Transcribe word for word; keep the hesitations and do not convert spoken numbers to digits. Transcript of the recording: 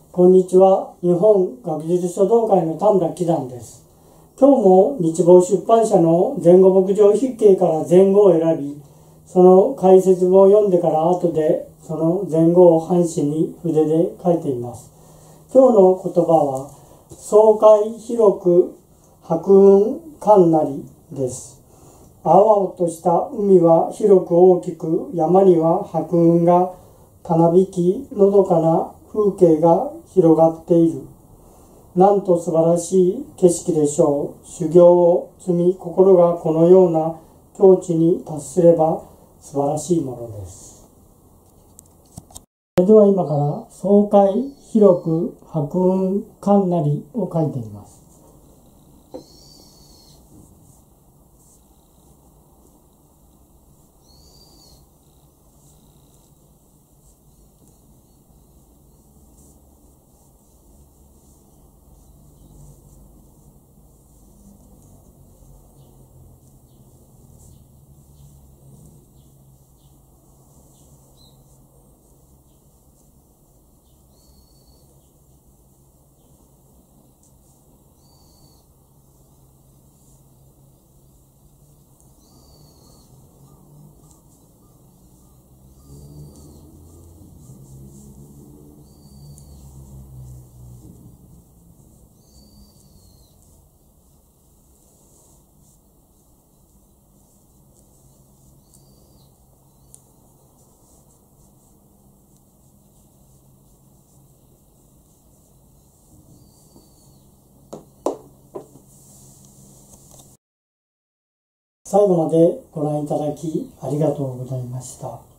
こんにちは。日本学術書道会の田村喜山です。今日も日坊出版社の前後牧場筆記から前後を選び、その解説文を読んでから後でその前後を半紙に筆で書いています。今日の言葉は、爽快広く白雲観なりです。青々とした海は広く大きく、山には白雲がたなびき、のどかな風景が広がっている。なんと素晴らしい景色でしょう。修行を積み、心がこのような境地に達すれば素晴らしいものです。それでは今から爽快広く白雲観なりを書いてみます。最後までご覧いただきありがとうございました。